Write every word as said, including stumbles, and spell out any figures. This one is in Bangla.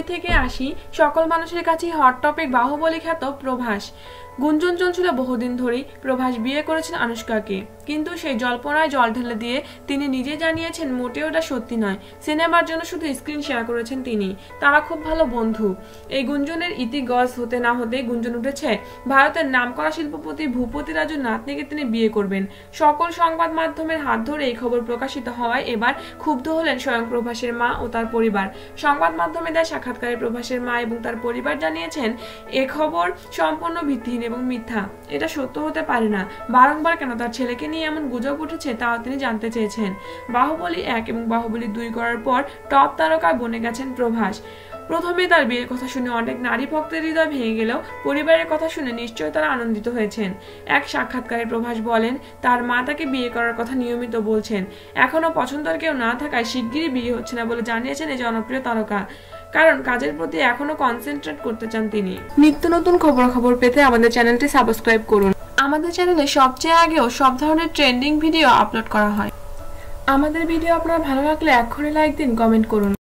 থেকে আসি। সকল মানুষের কাছে হট টপিক বাহুবলী খ্যাত প্রভাস। গুঞ্জন চলছিল বহুদিন ধরেই প্রভাস বিয়ে করেছেন আনুশকাকে, কিন্তু সেই জল্পনায় জল ঢেলে দিয়ে তিনি নিজে জানিয়েছেন মোটেও ওটা সত্যি নয়। সিনেমার জন্য শুধু স্ক্রিন শেয়ার করেছেন তিনি, তারা খুব ভালো বন্ধু। এই গুঞ্জনের ইতি গজ হতে না হতে গুঞ্জন উঠেছে ভারতের নামকরা শিল্পপতি ভূপতি রাজুর নাতনিকে তিনি বিয়ে করবেন। সকল সংবাদ মাধ্যমের হাত ধরে এই খবর প্রকাশিত হওয়ায় এবার ক্ষুব্ধ হলেন স্বয়ং প্রভাসের মা ও তার পরিবার। সংবাদ মাধ্যমে দেয় সাক্ষাৎকারে প্রভাসের মা এবং তার পরিবার জানিয়েছেন এ খবর সম্পূর্ণ ভিত্তিহীন এবং মিথ্যা, এটা সত্য হতে পারে না। বারংবার কেন তার ছেলেকে নিয়ে এমন গুজব উঠেছে তাও তিনি জানতে চেয়েছেন। বাহুবলী এক এবং বাহুবলী দুই করার পর টপ তারকায় বনে গেছেন প্রভাস। প্রথমে তার বিয়ের কথা শুনে অনেক নারী ভক্তের হৃদয় ভেঙে গেলেও পরিবারের কথা শুনে নিশ্চয়ই তারা আনন্দিত হয়েছেন। এক সাক্ষাৎকারে প্রভাস বলেন তার মা তাকে বিয়ে করার কথা নিয়মিত বলছেন, এখনো পছন্দের কেউ না থাকায় শিগগিরই বিয়ে হচ্ছে না বলে জানিয়েছেন এই জনপ্রিয় তারকা, কারণ কাজের প্রতি এখনো কনসেন্ট্রেট করতে চান তিনি। নিত্য নতুন খবর খবর পেতে আমাদের চ্যানেলটি সাবস্ক্রাইব করুন। আমাদের চ্যানেলে সবচেয়ে আগেও সব ধরনের ট্রেন্ডিং ভিডিও আপলোড করা হয়। আমাদের ভিডিও আপনার ভালো লাগলে এক্ষুনি লাইক দিন, কমেন্ট করুন।